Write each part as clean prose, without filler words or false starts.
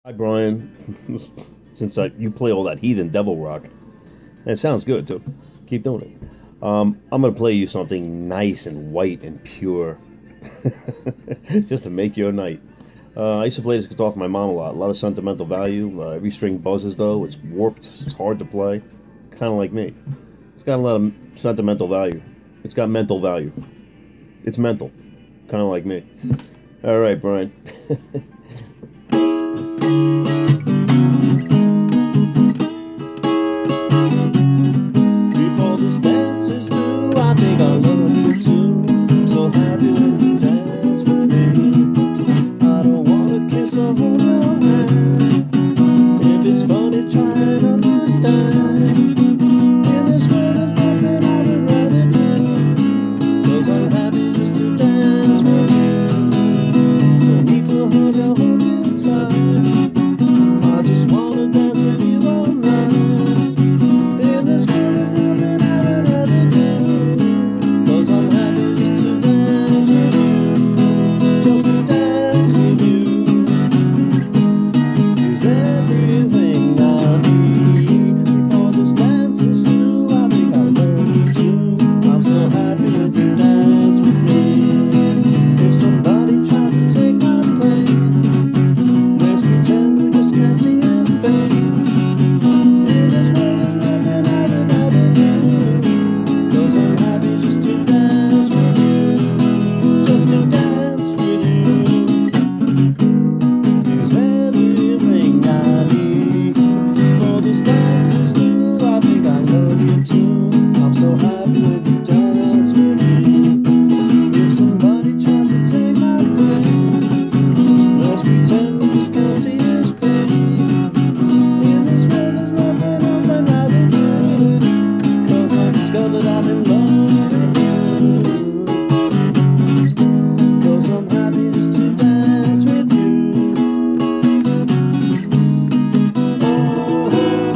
Hi, Brian. Since you play all that Heathen Devil Rock, and it sounds good too. Keep doing it. I'm gonna play you something nice and white and pure, just to make your night. I used to play this guitar for my mom a lot of sentimental value. Every string buzzes though. It's warped. It's hard to play. Kind of like me. It's got a lot of sentimental value. It's got mental value. It's mental. Kind of like me. All right, Brian. Before this dance is through, I think I'll love you too. I'm so happy when you dance with me. I don't wanna kiss or hold your hand. If it's funny, try and understand. In this world, there's nothing I would rather do. 'Cause I'm happy just to dance with you. Don't need to hug or hold you tight. I just wanna dance with you all night. In this world, there's nothing I would rather do. 'Cause I'm happy just to dance with you. Just to dance with you. Is everything I need. Before this dance is through, I think I'll love you too. I'm so happy when you dance with me. If somebody tries to take my place, let's pretend we just can't see his face. In this world, there's nothing I would rather do. 'Cause I'm happy just to dance with you. Just to dance with you. Is everything I need. Before this dance is through, I think I love you too. I'm so happy when you dance with me. If somebody tries to take my place, let's pretend we just can't see his face. In this world, there's nothing else I'd rather do. 'Cause I discovered I'm in love with you. 'Cause I'm happy just to dance with you.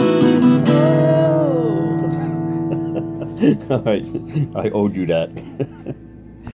All right, I owed you that.